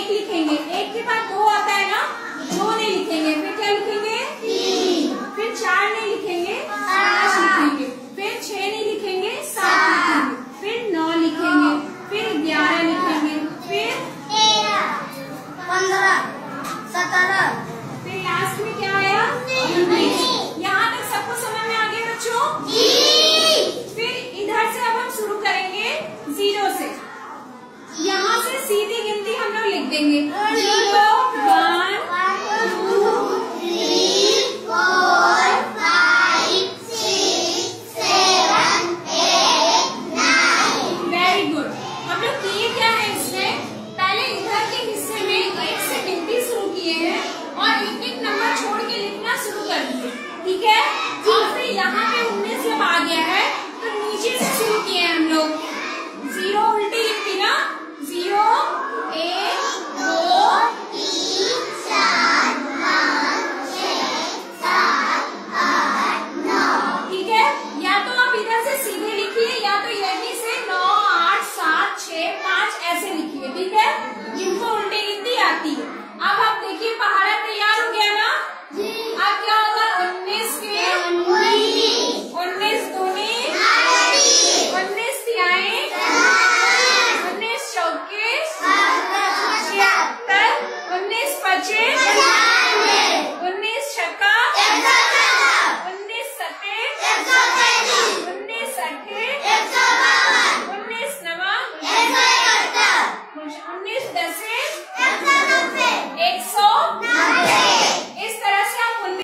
एक लिखेंगे, एक के बाद 2 आता है ना, 2 नहीं लिखेंगे, फिर क्या लिखेंगे 3, फिर 4 नहीं लिखेंगे 5 लिखेंगे, फिर 6 नहीं लिखेंगे 7 लिखेंगे, फिर 9 लिखेंगे, फिर 11 लिखेंगे, फिर 13, 15, 17, फिर लास्ट में क्या आया 19। यहाँ तक सबको समझ में आ गया बच्चों? फिर इधर से अब हम शुरू करेंगे 0 से। यहाँ से सीधी गिनती हम लोग लिख देंगे 0, 1, 2, 3, 4, 5, 6, 7, 8, 9। Very good. हम लोग किए क्या है इसमें, पहले इधर के हिस्से में 1 से गिनती शुरू किए हैं और एक एक नंबर छोड़ के लिखना शुरू कर दिए, ठीक है? और फिर यहाँ पे 19 जब आ गया है तो नीचे से शुरू किए हैं हम लोग। 0 उल्टी लिखी ना, 0, 1, 2, 3, 4, 5, 6, 7, 8, 9। ठीक है? या तो आप इधर से सीधे लिखिए या तो यहीं से 9, 8, 7, 6, 5 ऐसे लिखिए, ठीक है? जिनको उल्टी गिनती आती है। अब आप देखिए पहाड़ा तैयार हो गया ना, अब क्या होगा 19 के 19 दूनी 19 तिहाई 19 चौके 76 19 पचे 19 छक्का 19 सत्ते